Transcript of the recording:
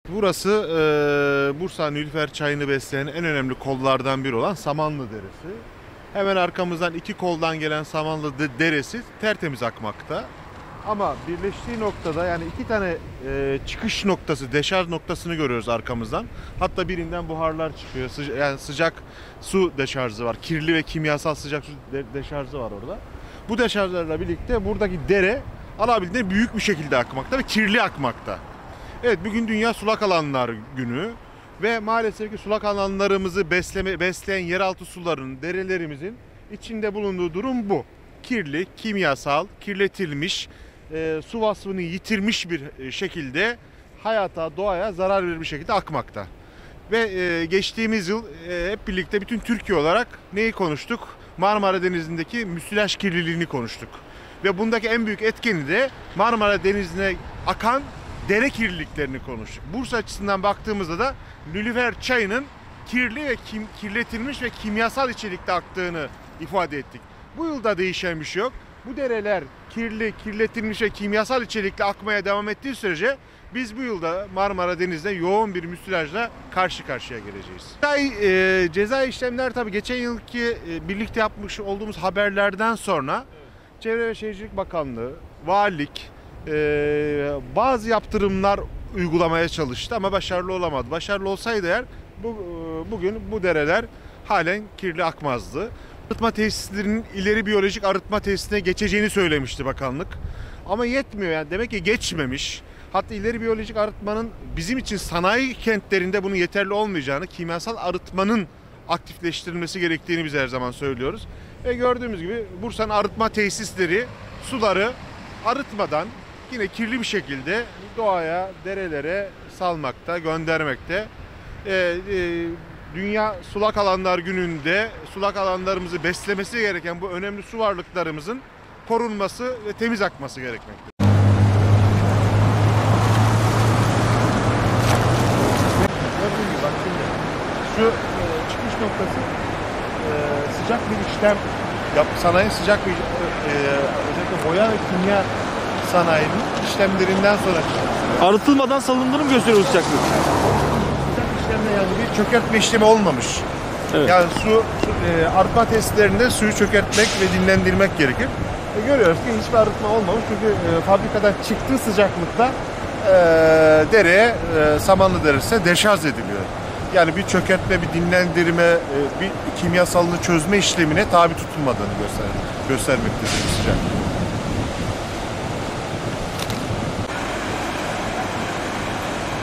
Burası Bursa Nilüfer çayını besleyen en önemli kollardan biri olan Samanlı Deresi. Hemen arkamızdan iki koldan gelen Samanlı Deresi tertemiz akmakta. Ama birleştiği noktada yani iki tane çıkış noktası, deşarj noktasını görüyoruz arkamızdan. Hatta birinden buharlar çıkıyor. Yani sıcak su deşarjı var. Kirli ve kimyasal sıcak su deşarjı var orada. Bu deşarjlarla birlikte buradaki dere alabildiğine büyük bir şekilde akmakta ve kirli akmakta. Evet, bugün Dünya Sulak Alanlar Günü ve maalesef ki sulak alanlarımızı besleyen yeraltı sularının, derelerimizin içinde bulunduğu durum bu. Kirli, kimyasal, kirletilmiş, su vasfını yitirmiş bir şekilde hayata, doğaya zarar verir bir şekilde akmakta. Ve geçtiğimiz yıl hep birlikte bütün Türkiye olarak neyi konuştuk? Marmara Denizi'ndeki müsilaj kirliliğini konuştuk. Ve bundaki en büyük etkeni de Marmara Denizi'ne akan dere kirliliklerini konuştuk. Bursa açısından baktığımızda da Nilüfer çayının kirli ve kirletilmiş ve kimyasal içerikte aktığını ifade ettik. Bu yılda değişen bir şey yok. Bu dereler kirli, kirletilmiş ve kimyasal içerikle akmaya devam ettiği sürece biz bu yılda Marmara Denizi'nde yoğun bir müsilajla karşı karşıya geleceğiz. Ceza işlemler tabii geçen yılki birlikte yapmış olduğumuz haberlerden sonra Çevre ve Şehircilik Bakanlığı, Valilik bazı yaptırımlar uygulamaya çalıştı ama başarılı olamadı. Başarılı olsaydı eğer bugün bu dereler halen kirli akmazdı. Arıtma tesislerinin ileri biyolojik arıtma tesisine geçeceğini söylemişti bakanlık. Ama yetmiyor, yani demek ki geçmemiş. Hatta ileri biyolojik arıtmanın bizim için sanayi kentlerinde bunun yeterli olmayacağını, kimyasal arıtmanın aktifleştirilmesi gerektiğini biz her zaman söylüyoruz. Ve gördüğümüz gibi Bursa'nın arıtma tesisleri suları arıtmadan yine kirli bir şekilde doğaya, derelere salmakta, göndermekte. Dünya Sulak Alanlar Günü'nde sulak alanlarımızı beslemesi gereken bu önemli su varlıklarımızın korunması ve temiz akması gerekmektedir. Gördüğünüz gibi bak şimdi şu çıkış noktası sıcak bir işlem sanayi sıcak bir özellikle boya ve kimya sanayinin işlemlerinden sonra çıkıyor. Arıtılmadan salındığını mı gösteriyor sıcaklık? İşlemde yani bir çökertme işlemi olmamış. Evet. Yani arıtma testlerinde suyu çökertmek ve dinlendirmek gerekir. Görüyoruz ki hiçbir arıtma olmamış çünkü fabrikadan çıktığı sıcaklıkta dereye, Samanlı Deresi'ne deşarj ediliyor. Yani bir çökertme, bir dinlendirme, bir kimyasalını çözme işlemine tabi tutulmadığını göstermektedir sıcaklık.